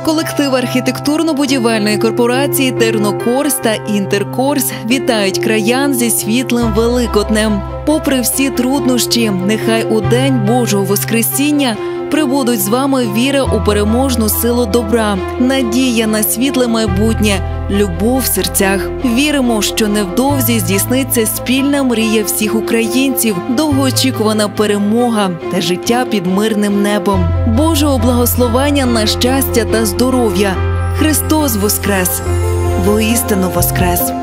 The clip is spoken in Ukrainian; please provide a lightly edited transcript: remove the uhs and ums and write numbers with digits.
Колектив архітектурно-будівельної корпорації «Тернокорс» та «Інтеркорс» вітають краян зі світлим Великоднем. Попри всі труднощі, нехай у День Божого Воскресіння прибудуть з вами віра у переможну силу добра, надія на світле майбутнє, любов в серцях. Віримо, що невдовзі здійсниться спільна мрія всіх українців, довгоочікувана перемога та життя під мирним небом. Божого благословення на щастя та здоров'я. Христос воскрес! Воістину воскрес!